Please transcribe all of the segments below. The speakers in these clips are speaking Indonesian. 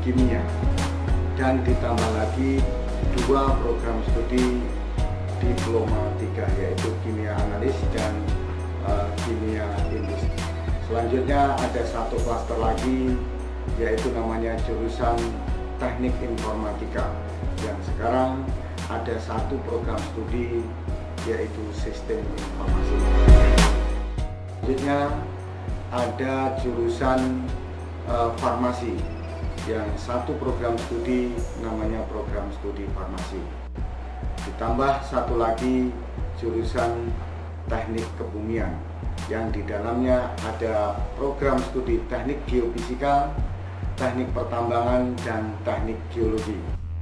kimia, dan ditambah lagi 2 program studi diploma 3, yaitu kimia analis dan kimia industri. Selanjutnya ada 1 klaster lagi, yaitu namanya jurusan teknik informatika, yang sekarang ada 1 program studi, yaitu sistem informasi. Selanjutnya ada jurusan farmasi, yang 1 program studi namanya program studi farmasi. Ditambah 1 lagi jurusan teknik kebumian, yang di dalamnya ada program studi teknik geofisika, teknik pertambangan, dan teknik geologi.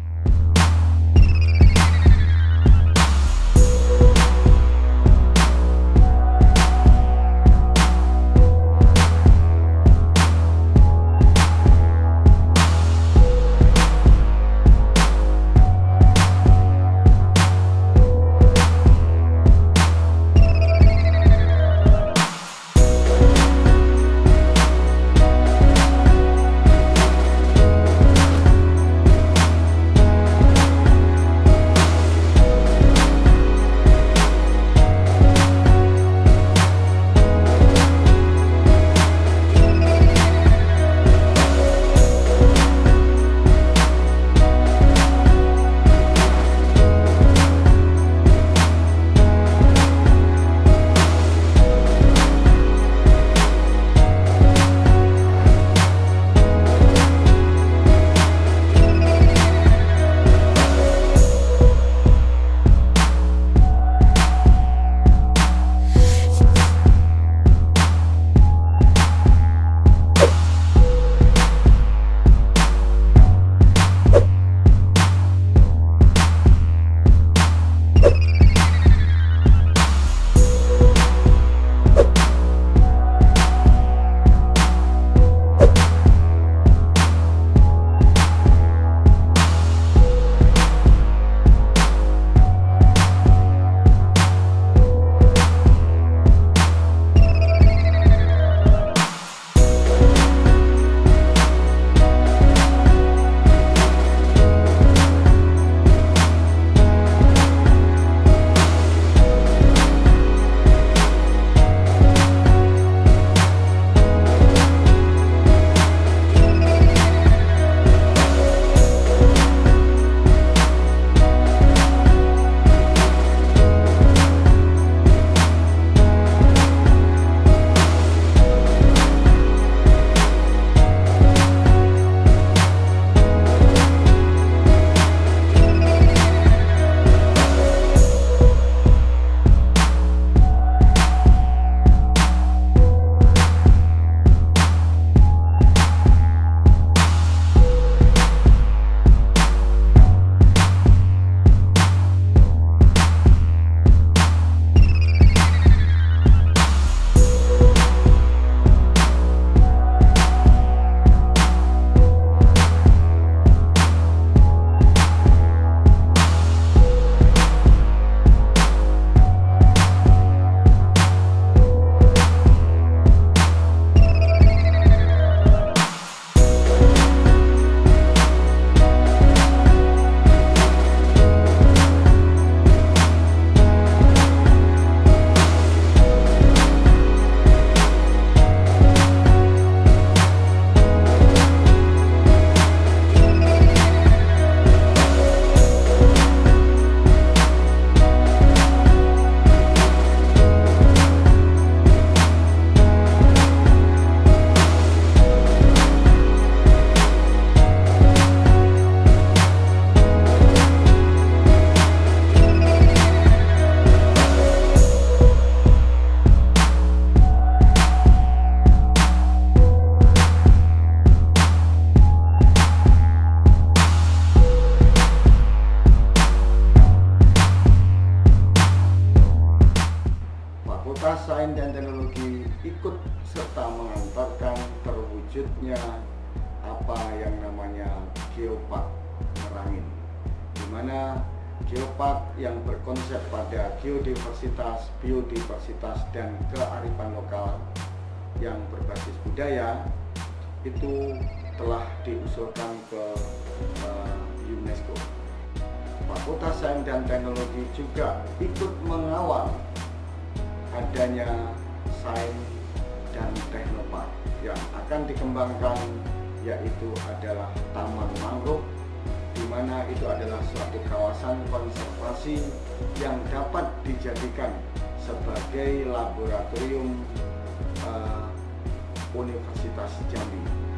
Sains dan Teknologi ikut serta mengantarkan terwujudnya apa yang namanya Geopark Merangin, di mana Geopark yang berkonsep pada geodiversitas, biodiversitas, dan kearifan lokal yang berbasis budaya itu telah diusulkan diusulkan ke UNESCO. Fakultas Sains dan Teknologi juga ikut mengawal adanya Sains dan Teknopark yang akan dikembangkan, yaitu adalah Taman Mangrove, di mana itu adalah suatu kawasan konservasi yang dapat dijadikan sebagai laboratorium Universitas Jambi.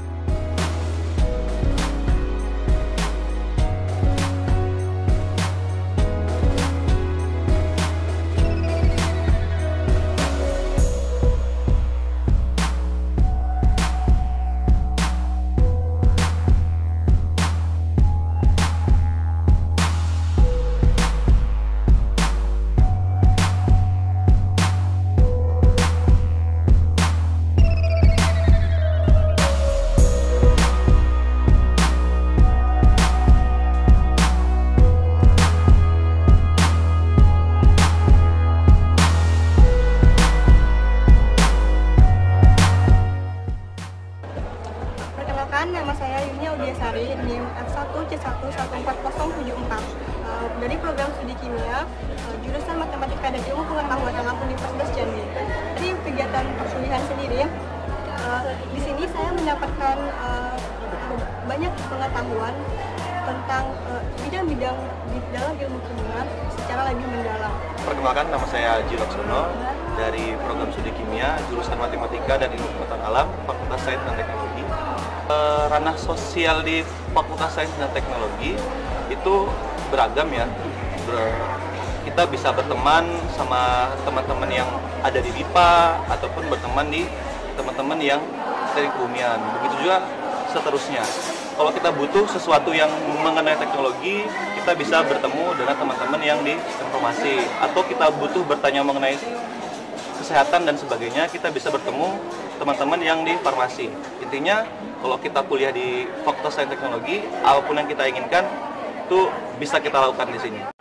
Nama saya Yunia Udiasari, NIM F1C11404. Dari program studi kimia, jurusan Matematika dan Ilmu Pengetahuan Alam Universitas Jambi. Dari kegiatan perkuliahan sendiri, di sini saya mendapatkan banyak pengetahuan tentang bidang-bidang di dalam ilmu kimia secara lebih mendalam. Perkenalkan, nama saya Ji Laksono dari program studi kimia, jurusan Matematika dan Ilmu Pengetahuan Alam, Fakultas Sains dan Teknologi. Ranah sosial di Fakultas Sains dan Teknologi itu beragam ya. Kita bisa berteman sama teman-teman yang ada di DIPA ataupun berteman di teman-teman yang dari kebumian. Begitu juga seterusnya. Kalau kita butuh sesuatu yang mengenai teknologi, kita bisa bertemu dengan teman-teman yang di informasi. Atau kita butuh bertanya mengenai kesehatan dan sebagainya, kita bisa bertemu teman-teman yang di farmasi. Intinya, kalau kita kuliah di Fakultas Sains Teknologi, apapun yang kita inginkan, itu bisa kita lakukan di sini.